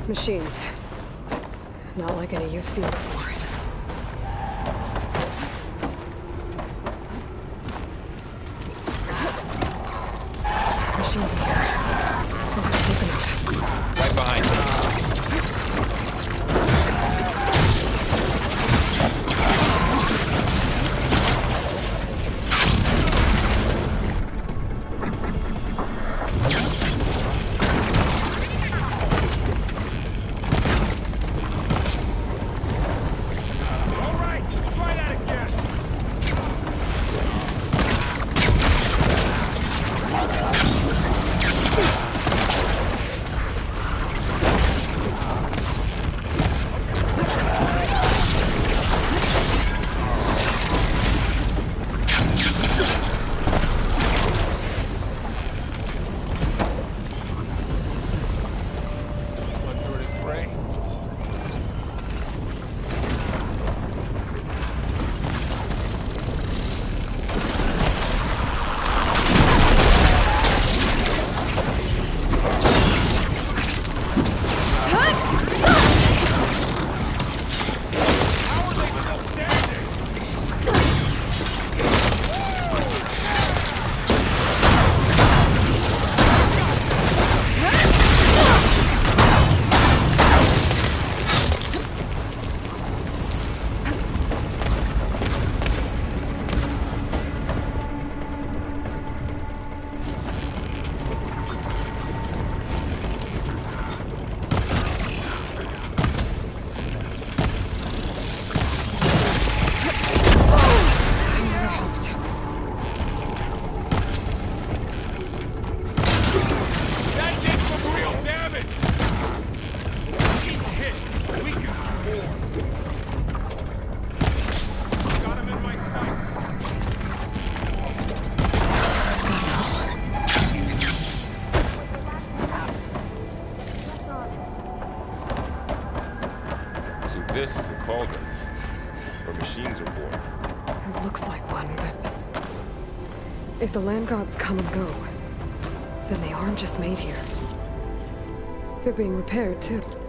Machines. Not like any you've seen before. Machines in here. I'll have to take them out. Right behind you. This is a cauldron, where machines are born. It looks like one, but if the land gods come and go, then they aren't just made here. They're being repaired, too.